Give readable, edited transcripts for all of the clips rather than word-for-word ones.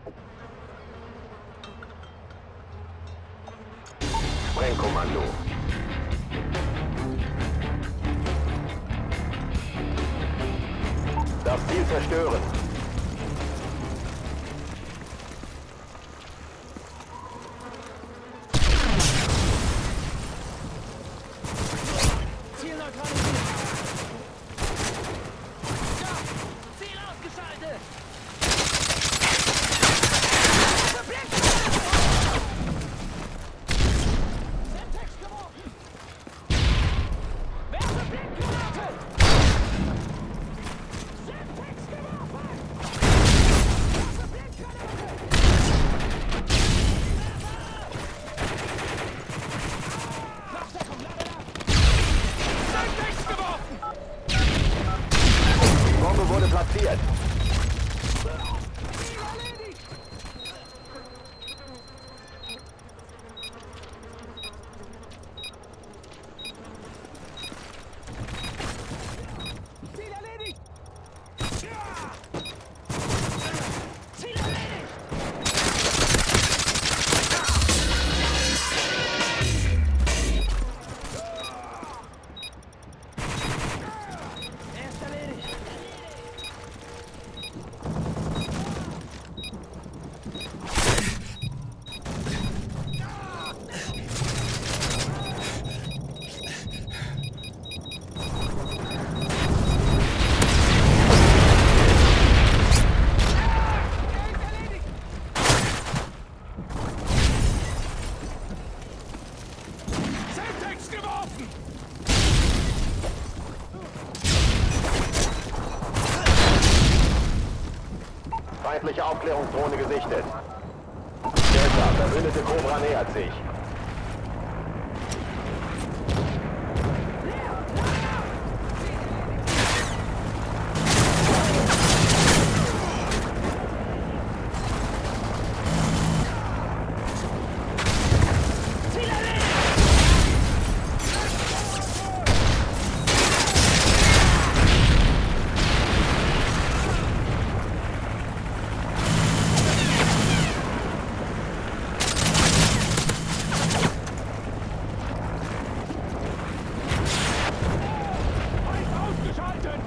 Sprengkommando. Das Ziel zerstören. Ziel neutralisiert. Ja, Ziel ausgeschaltet. Semtex geworfen. Werfe Blindgranate. Semtex geworfen. Werfe Blindgranate. Nachdeckung, Level ab. Semtex geworfen. Die Bombe wurde platziert. Ziel erledigt. Ziel erledigt. Ja. Ziel erledigt. Er ist erledigt. Er ist erledigt. Semtex geworfen. Feindliche Aufklärungsdrohne gesichtet. Delta, verbündete Cobra nähert sich. Ziel erledigt. Feind ausgeschaltet.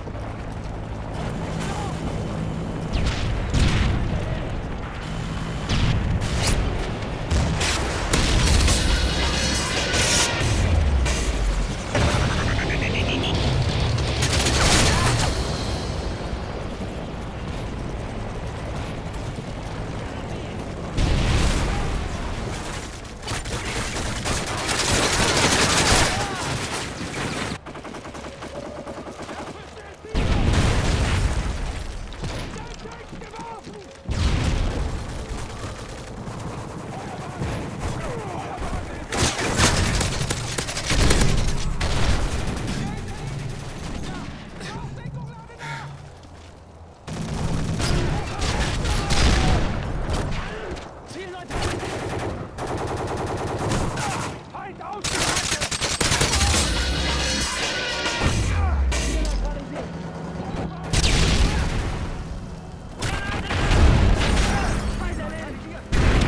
Ziel neutralisiert. Feind ausgeschaltet. Ziel neutralisiert. Feind erledigt.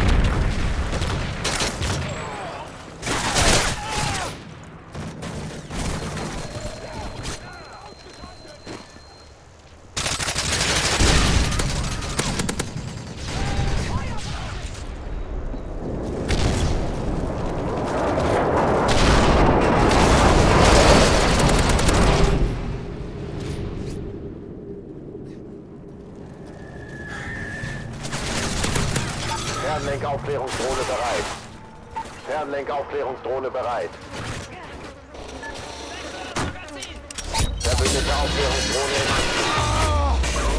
Fernlenkaufklärungsdrohne bereit. Fernlenkaufklärungsdrohne bereit. Verbündete Aufklärungsdrohne im Anflug.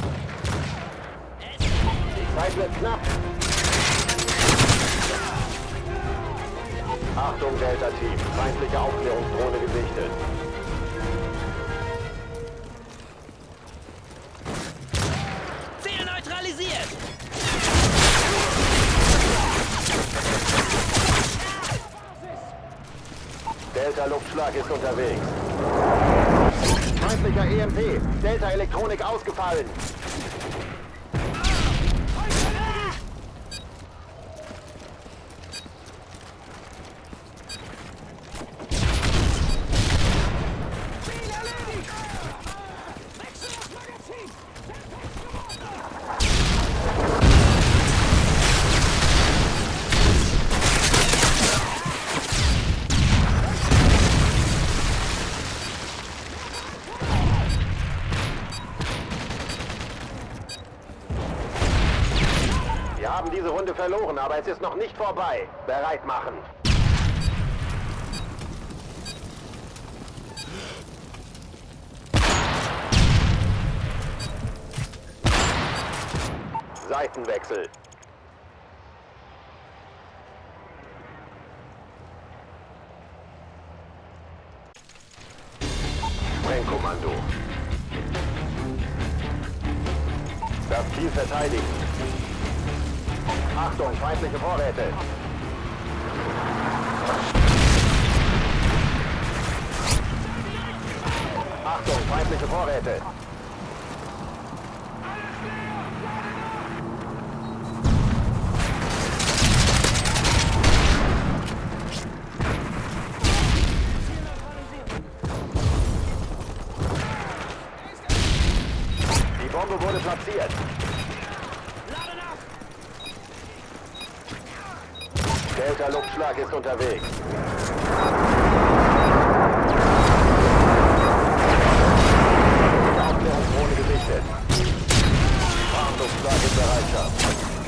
Die Zeit wird knapp. Achtung, Delta-Team. Feindliche Aufklärungsdrohne gesichtet. Ziel neutralisiert! Delta-Luftschlag ist unterwegs. Feindlicher EMP. Delta-Elektronik ausgefallen. Ziel erledigt! Wechsel das Magazin! Wir haben diese Runde verloren, aber es ist noch nicht vorbei. Bereit machen. Seitenwechsel. Sprengkommando. Das Ziel verteidigen. Achtung, feindliche Vorräte. Achtung, feindliche Vorräte. Die Bombe wurde platziert. Lade nach! Delta-Luftschlag ist unterwegs. Aufklärungsdrohne gesichtet. Warnluftschlag in Bereitschaft.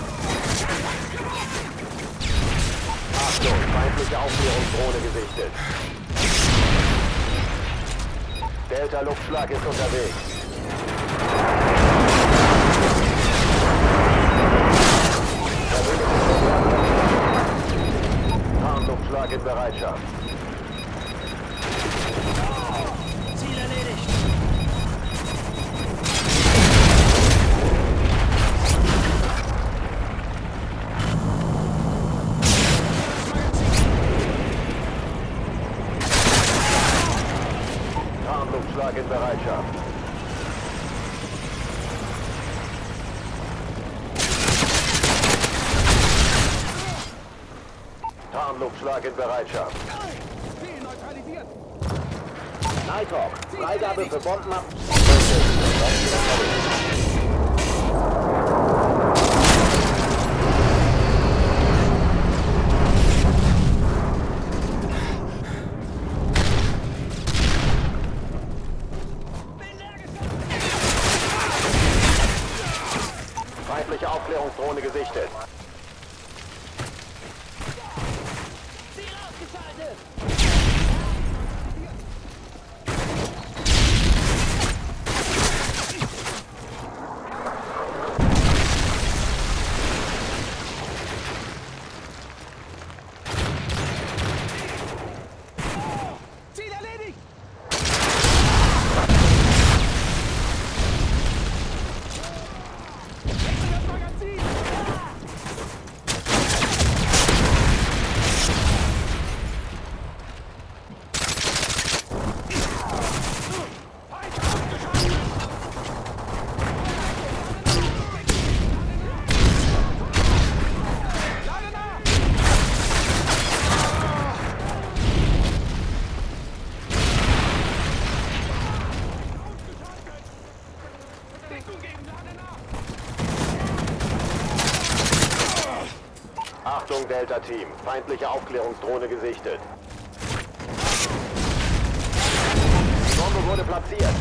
Achtung, feindliche Aufklärungsdrohne gesichtet. Delta-Luftschlag ist unterwegs. Warnluftschlag in Bereitschaft. Ziel erledigt! Warnluftschlag in Bereitschaft. Tarnluftschlag in Bereitschaft. Ziel neutralisiert! Nighthawk, Freigabe für Bombenab. Feindliche Aufklärungsdrohne gesichtet. Ziel ausgeschaltet! Ziel erledigt! Wechsel das Magazin! Feind ausgeschaltet! Lade nach! Ausgeschaltet! Deckung geben! Lade nach! Achtung, Delta-Team. Feindliche Aufklärungsdrohne gesichtet. Die Bombe wurde platziert.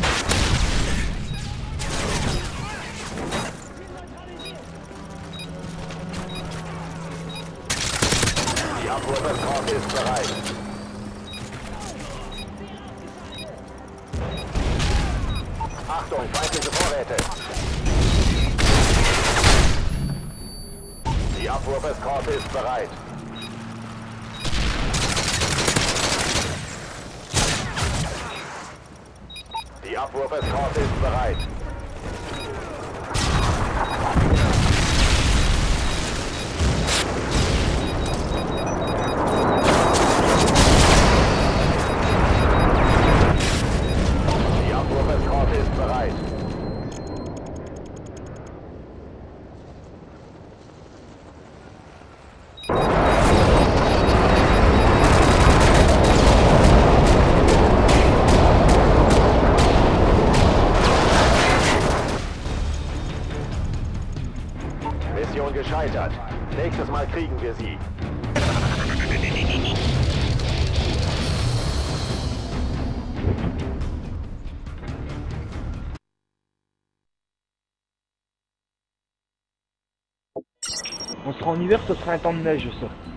Die Abwurfeskorte ist bereit. Achtung, feindliche Vorräte. Die Abwurfeskorte ist bereit. Die Abwurfeskorte ist bereit. Die Abwurfeskorte ist bereit. Mission gescheitert. Nächstes Mal kriegen wir sie. On sera en hiver, ce sera un temps de neige ça.